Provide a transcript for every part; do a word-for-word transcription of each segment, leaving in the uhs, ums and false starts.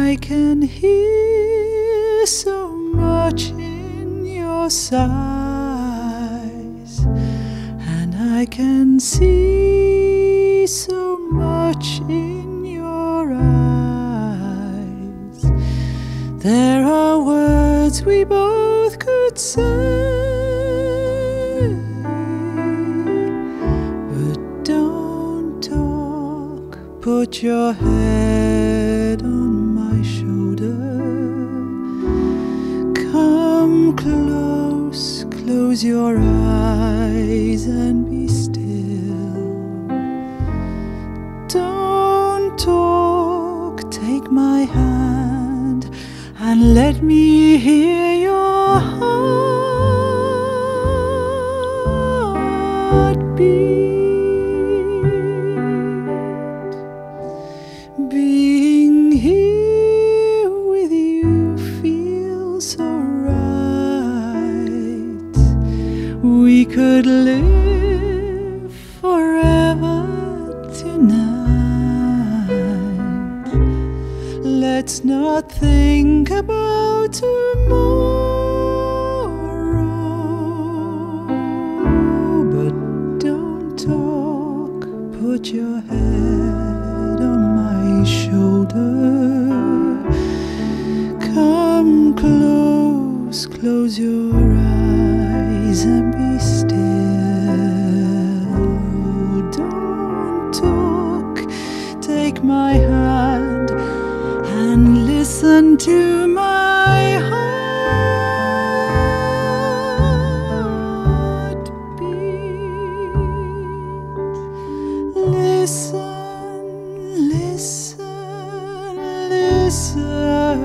I can hear so much in your sighs, and I can see so much in your eyes. There are words we both could say, but don't talk. Put your head on my shoulder. Come close, close your eyes and be still. Don't talk, take my hand and let me hear your heartbeat. Being here with you feels so right. We could live forever tonight. Let's not think about tomorrow, but don't talk. Put your head on my shoulder. Come close, close your eyes and be still. Don't talk, take my hand and listen to my heartbeat. Listen, listen, listen.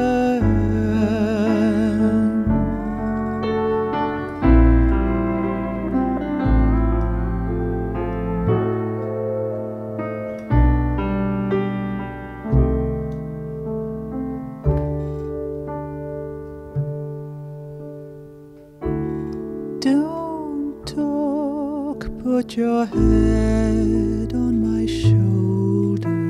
Don't talk, put your head on my shoulder.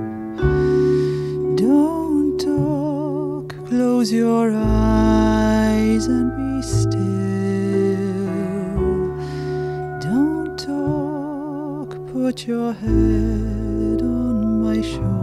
Don't talk, close your eyes and be still. Don't talk, put your head on my shoulder.